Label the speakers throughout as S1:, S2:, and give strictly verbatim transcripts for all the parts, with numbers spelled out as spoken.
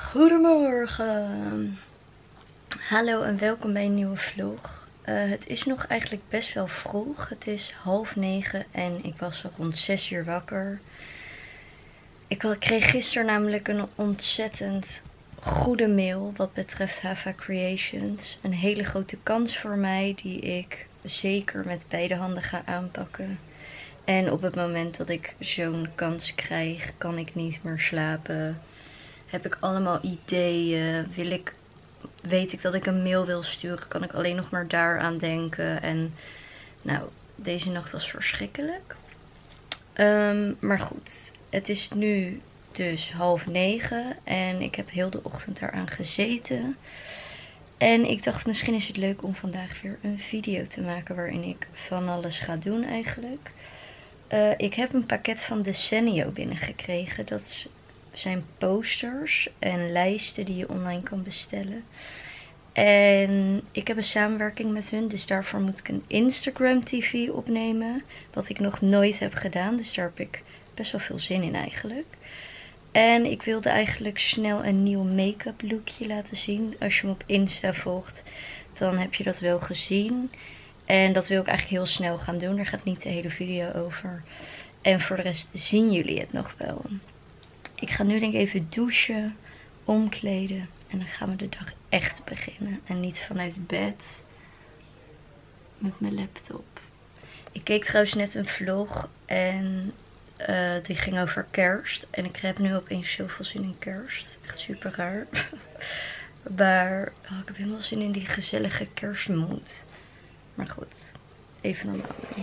S1: Goedemorgen. Hallo en welkom bij een nieuwe vlog. Uh, het is nog eigenlijk best wel vroeg. Het is half negen en ik was al rond zes uur wakker. Ik kreeg gisteren namelijk een ontzettend goede mail wat betreft Hava Creations. Een hele grote kans voor mij die ik zeker met beide handen ga aanpakken. En op het moment dat ik zo'n kans krijg, kan ik niet meer slapen. Heb ik allemaal ideeën. Wil ik, weet ik dat ik een mail wil sturen, kan ik alleen nog maar daaraan denken. En nou, deze nacht was verschrikkelijk. Um, maar goed, het is nu dus half negen en ik heb heel de ochtend daaraan gezeten. En ik dacht, misschien is het leuk om vandaag weer een video te maken waarin ik van alles ga doen eigenlijk. Uh, ik heb een pakket van Desenio binnengekregen. Dat zijn posters en lijsten die je online kan bestellen. En ik heb een samenwerking met hun, dus daarvoor moet ik een Instagram T V opnemen. Wat ik nog nooit heb gedaan, dus daar heb ik best wel veel zin in eigenlijk. En ik wilde eigenlijk snel een nieuw make-up lookje laten zien. Als je me op Insta volgt, dan heb je dat wel gezien. En dat wil ik eigenlijk heel snel gaan doen. Daar gaat niet de hele video over. En voor de rest zien jullie het nog wel. Ik ga nu denk ik even douchen, omkleden. En dan gaan we de dag echt beginnen. En niet vanuit bed. Met mijn laptop. Ik keek trouwens net een vlog. En uh, die ging over kerst. En ik heb nu opeens zoveel zin in kerst. Echt super raar. Maar oh, ik heb helemaal zin in die gezellige kerstmoed. Maar goed, even normaal doen.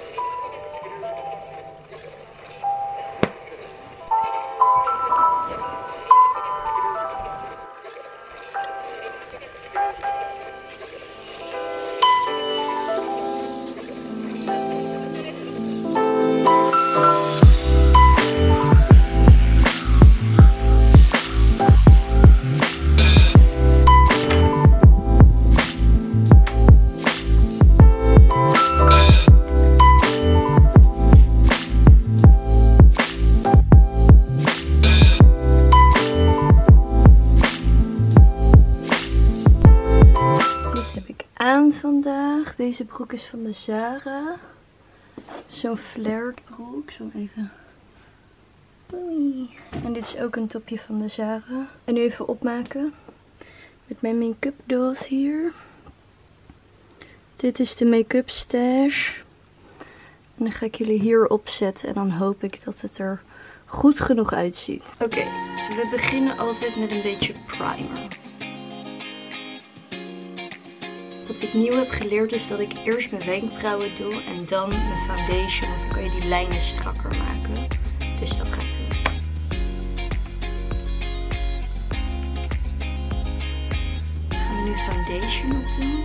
S1: Vandaag. Deze broek is van de Zara. Zo'n flared broek. Zo even. Oei. En dit is ook een topje van de Zara. En nu even opmaken. Met mijn make-up doos hier. Dit is de make-up stash. En dan ga ik jullie hier opzetten. En dan hoop ik dat het er goed genoeg uitziet. Oké. Okay. We beginnen altijd met een beetje primer. Wat ik nieuw heb geleerd is dat ik eerst mijn wenkbrauwen doe en dan mijn foundation. Want dan kan je die lijnen strakker maken. Dus dat ga ik doen. Dan gaan we nu foundation opdoen.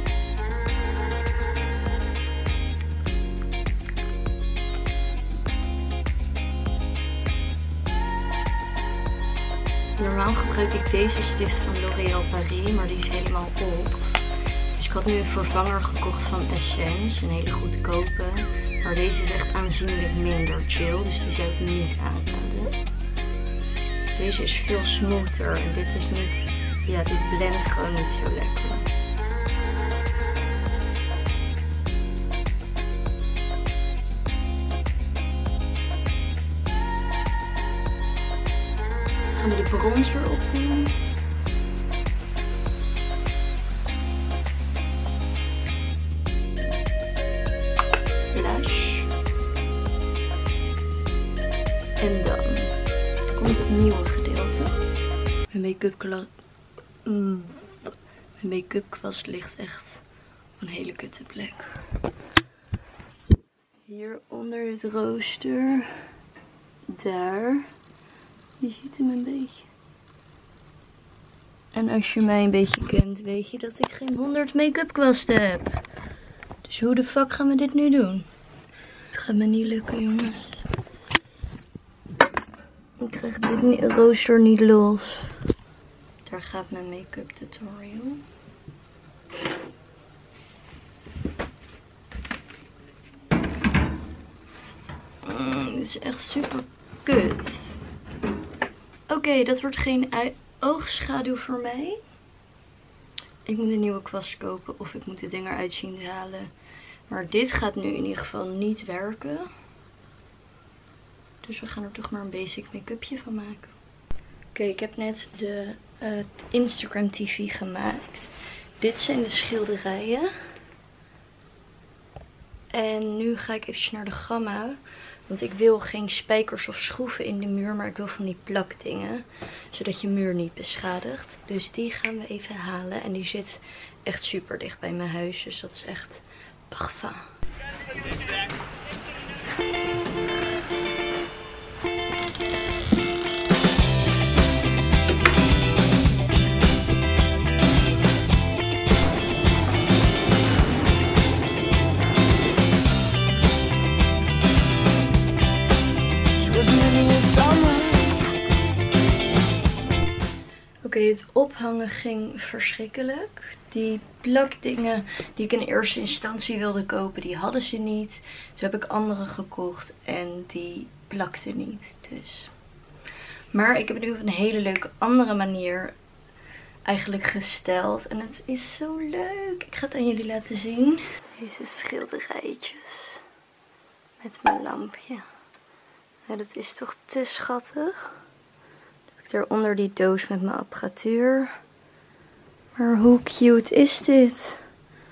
S1: Normaal gebruik ik deze stift van L'Oréal Paris, maar die is helemaal op. Ik had nu een vervanger gekocht van Essence, een hele goedkope. Maar deze is echt aanzienlijk minder chill, dus die zou ik niet aanraden. Deze is veel smoother en dit is niet, ja, dit blendt gewoon niet zo lekker. Dan gaan we de bronzer opdoen. En dan komt het nieuwe gedeelte. Mijn make-up mm. Mijn make-up kwast ligt echt op een hele kutte plek. Hier onder het rooster. Daar. Je ziet hem een beetje. En als je mij een beetje kent, weet je dat ik geen honderd make-up kwasten heb. Dus hoe de fuck gaan we dit nu doen? Het gaat me niet lukken, jongens. Ik krijg dit rooster niet los. Daar gaat mijn make-up tutorial. Mm, dit is echt super kut. Oké, okay, dat wordt geen oogschaduw voor mij. Ik moet een nieuwe kwast kopen of ik moet de ding eruit zien te halen. Maar dit gaat nu in ieder geval niet werken. Dus we gaan er toch maar een basic make-upje van maken. Oké, okay, ik heb net de uh, Instagram T V gemaakt. Dit zijn de schilderijen. En nu ga ik even naar de Gamma. Want ik wil geen spijkers of schroeven in de muur. Maar ik wil van die plakdingen. Zodat je muur niet beschadigt. Dus die gaan we even halen. En die zit echt super dicht bij mijn huis. Dus dat is echt parfum. Oké, okay, het ophangen ging verschrikkelijk. Die plakdingen die ik in eerste instantie wilde kopen, die hadden ze niet. Toen heb ik andere gekocht en die plakten niet. Dus. Maar ik heb het nu op een hele leuke andere manier eigenlijk gesteld. En het is zo leuk. Ik ga het aan jullie laten zien. Deze schilderijtjes. Met mijn lampje. Nou, dat is toch te schattig. Eronder die doos met mijn apparatuur. Maar hoe cute is dit?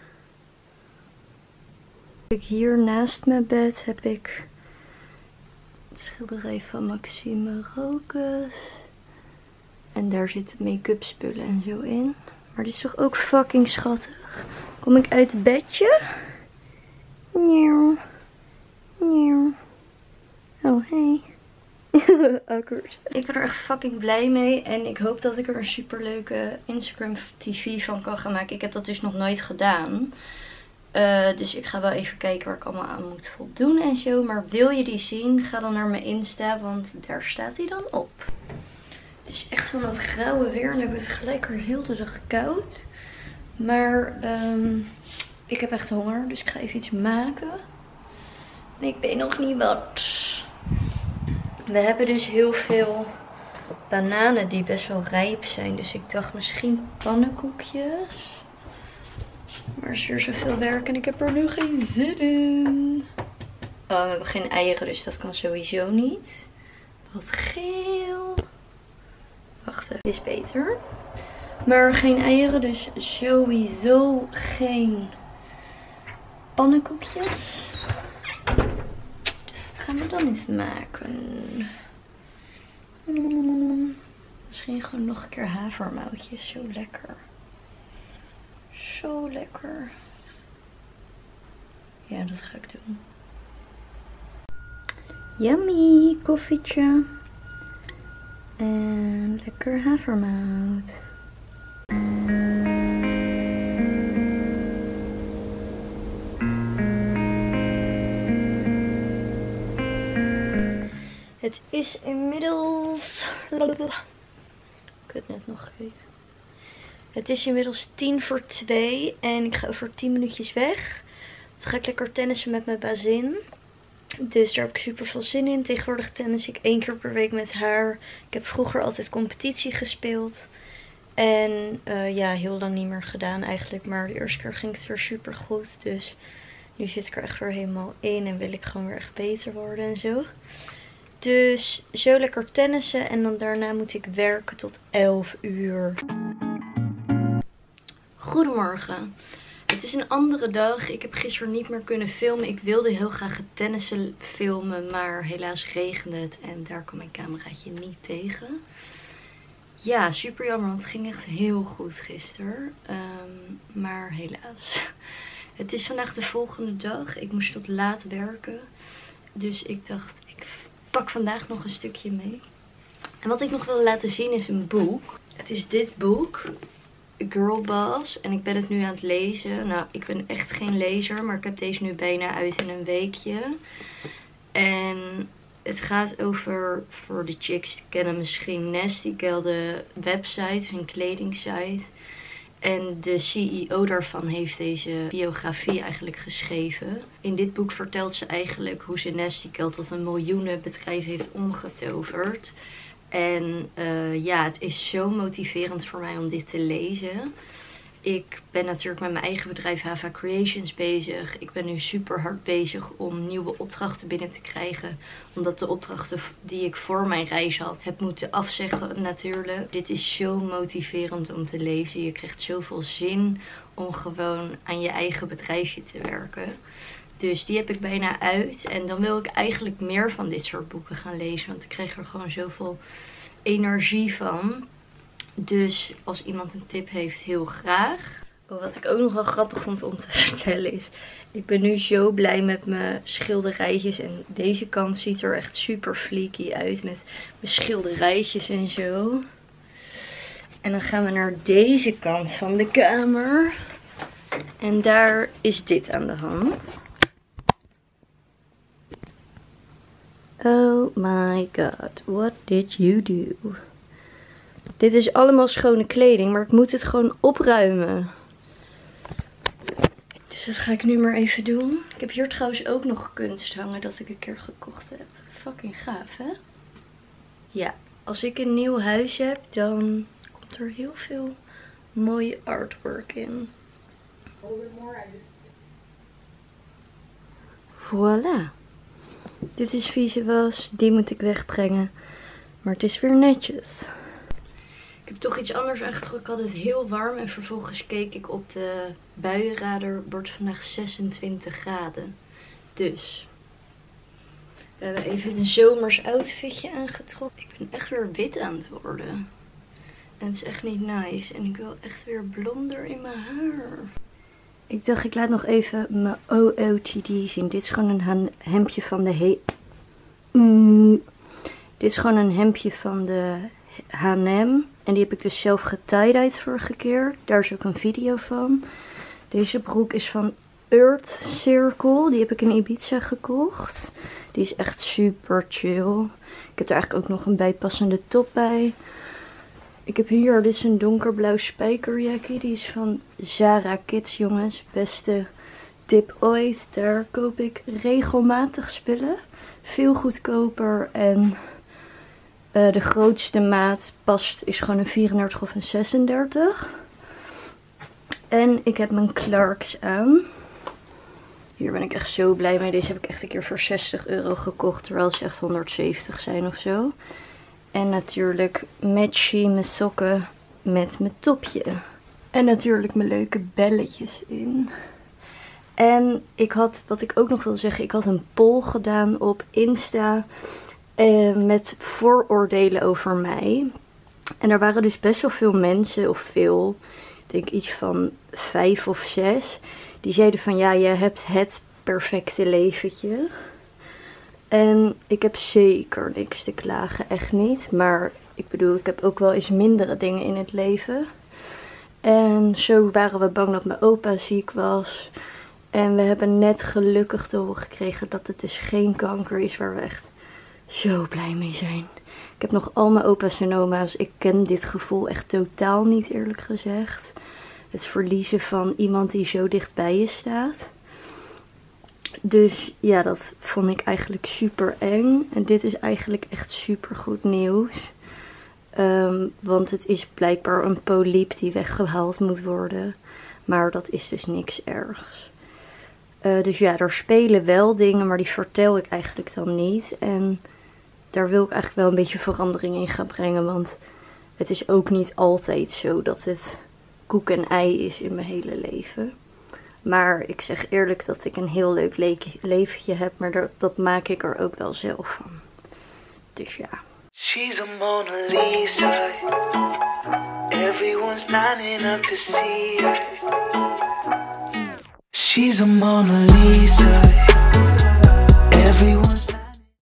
S1: Hier naast mijn bed heb ik het schilderij van Maxime Roques. En daar zitten make-up spullen en zo in. Maar dit is toch ook fucking schattig. Kom ik uit het bedje? Nieuw. Nieuw. Oh, hey. Awkward. Ik ben er echt fucking blij mee. En ik hoop dat ik er een super leuke Instagram T V van kan gaan maken. Ik heb dat dus nog nooit gedaan. Uh, dus ik ga wel even kijken waar ik allemaal aan moet voldoen en zo. Maar wil je die zien? Ga dan naar mijn Insta. Want daar staat hij dan op. Het is echt van dat grauwe weer. En ik heb het gelijk weer heel de dag koud. Maar um, ik heb echt honger. Dus ik ga even iets maken. En ik weet nog niet wat. We hebben dus heel veel bananen die best wel rijp zijn. Dus ik dacht misschien pannenkoekjes. Maar er is weer zoveel werk en ik heb er nu geen zin in. Oh, we hebben geen eieren, dus dat kan sowieso niet. Wat geel. Wacht even, dit is beter. Maar geen eieren, dus sowieso geen pannenkoekjes. Gaan we dan eens maken? Misschien gewoon nog een keer havermoutjes. Zo lekker. Zo lekker. Ja, dat ga ik doen. Yummy koffietje. En lekker havermout. Het is inmiddels... Ik heb het net nog gekeken. Het is inmiddels tien voor twee. En ik ga over tien minuutjes weg. Dan ga ik lekker tennissen met mijn bazin. Dus daar heb ik super veel zin in. Tegenwoordig tennis ik één keer per week met haar. Ik heb vroeger altijd competitie gespeeld. En uh, ja, heel lang niet meer gedaan eigenlijk. Maar de eerste keer ging het weer super goed. Dus nu zit ik er echt weer helemaal in. En wil ik gewoon weer echt beter worden en zo. Dus zo lekker tennissen en dan daarna moet ik werken tot elf uur. Goedemorgen. Het is een andere dag. Ik heb gisteren niet meer kunnen filmen. Ik wilde heel graag het tennissen filmen, maar helaas regende het en daar kwam mijn cameraatje niet tegen. Ja, super jammer, want het ging echt heel goed gisteren. Um, maar helaas. Het is vandaag de volgende dag. Ik moest tot laat werken. Dus ik dacht, ik pak vandaag nog een stukje mee. En wat ik nog wil laten zien is een boek. Het is dit boek. Girlboss. En ik ben het nu aan het lezen. Nou, ik ben echt geen lezer. Maar ik heb deze nu bijna uit in een weekje. En het gaat over, voor de chicks die kennen misschien Nasty Gal, de website. Het is een kledingsite. En de C E O daarvan heeft deze biografie eigenlijk geschreven. In dit boek vertelt ze eigenlijk hoe ze Nasty Gal tot een miljoenenbedrijf heeft omgetoverd. En uh, ja, het is zo motiverend voor mij om dit te lezen. Ik ben natuurlijk met mijn eigen bedrijf Hava Creations bezig. Ik ben nu super hard bezig om nieuwe opdrachten binnen te krijgen. Omdat de opdrachten die ik voor mijn reis had, heb moeten afzeggen natuurlijk. Dit is zo motiverend om te lezen. Je krijgt zoveel zin om gewoon aan je eigen bedrijfje te werken. Dus die heb ik bijna uit. En dan wil ik eigenlijk meer van dit soort boeken gaan lezen. Want ik krijg er gewoon zoveel energie van. Dus als iemand een tip heeft, heel graag. Oh, wat ik ook nog wel grappig vond om te vertellen is... Ik ben nu zo blij met mijn schilderijtjes. En deze kant ziet er echt super fleeky uit. Met mijn schilderijtjes en zo. En dan gaan we naar deze kant van de kamer. En daar is dit aan de hand. Oh my god, what did you do? Dit is allemaal schone kleding, maar ik moet het gewoon opruimen. Dus dat ga ik nu maar even doen. Ik heb hier trouwens ook nog kunst hangen dat ik een keer gekocht heb. Fucking gaaf, hè? Ja, als ik een nieuw huis heb, dan komt er heel veel mooie artwork in. Voilà. Dit is vieze was, die moet ik wegbrengen. Maar het is weer netjes. Ik heb toch iets anders aangetrokken. Ik had het heel warm en vervolgens keek ik op de buienradar. Wordt vandaag zesentwintig graden. Dus we hebben even een zomers outfitje aangetrokken. Ik ben echt weer wit aan het worden. En het is echt niet nice. En ik wil echt weer blonder in mijn haar. Ik dacht, ik laat nog even mijn O O T D zien. Dit is gewoon een hemdje van de he mm. Dit is gewoon een hemdje van de H en M. En die heb ik dus zelf getie-dyed vorige keer. Daar is ook een video van. Deze broek is van Earth Circle. Die heb ik in Ibiza gekocht. Die is echt super chill. Ik heb er eigenlijk ook nog een bijpassende top bij. Ik heb hier, dit is een donkerblauw spijkerjackie. Die is van Zara Kids, jongens. Beste tip ooit. Daar koop ik regelmatig spullen. Veel goedkoper. En uh, de grootste maat past is gewoon een vierendertig of een zesendertig. En ik heb mijn Clarks aan. Hier ben ik echt zo blij mee. Deze heb ik echt een keer voor zestig euro gekocht. Terwijl ze echt honderdzeventig zijn of zo. En natuurlijk matchy mijn sokken met mijn topje. En natuurlijk mijn leuke belletjes in. En ik had, wat ik ook nog wil zeggen, ik had een poll gedaan op Insta. Eh, met vooroordelen over mij. En er waren dus best wel veel mensen, of veel, ik denk iets van vijf of zes. Die zeiden van ja, je hebt het perfecte leventje. En ik heb zeker niks te klagen, echt niet. Maar ik bedoel, ik heb ook wel eens mindere dingen in het leven. En zo waren we bang dat mijn opa ziek was. En we hebben net gelukkig te horen gekregen dat het dus geen kanker is, waar we echt zo blij mee zijn. Ik heb nog al mijn opa's en oma's. Ik ken dit gevoel echt totaal niet, eerlijk gezegd. Het verliezen van iemand die zo dicht bij je staat. Dus ja, dat vond ik eigenlijk super eng. En dit is eigenlijk echt super goed nieuws. Um, want het is blijkbaar een polyp die weggehaald moet worden. Maar dat is dus niks ergs. Uh, dus ja, er spelen wel dingen, maar die vertel ik eigenlijk dan niet. En daar wil ik eigenlijk wel een beetje verandering in gaan brengen. Want het is ook niet altijd zo dat het koek en ei is in mijn hele leven. Maar ik zeg eerlijk dat ik een heel leuk le leventje heb. Maar dat, dat maak ik er ook wel zelf van. Dus ja. She's a Mona Lisa. Everyone's lining up to see her. She's a Mona Lisa.